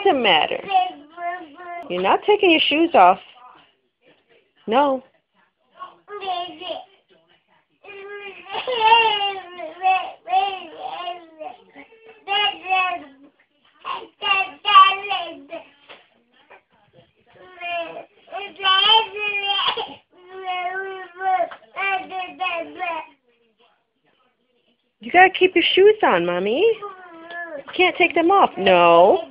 the matter? You're not taking your shoes off. No. You gotta keep your shoes on, Mommy. You can't take them off. No.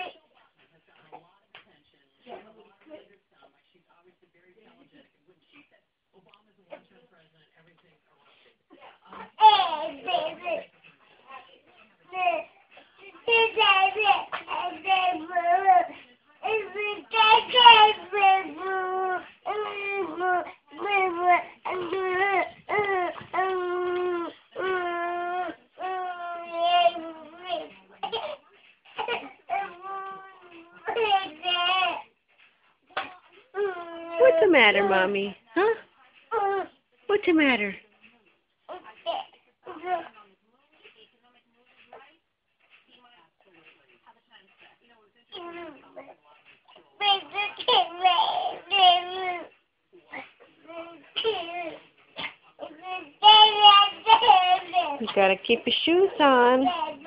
What's the matter, Mommy? Huh? What's the matter? You gotta keep your shoes on.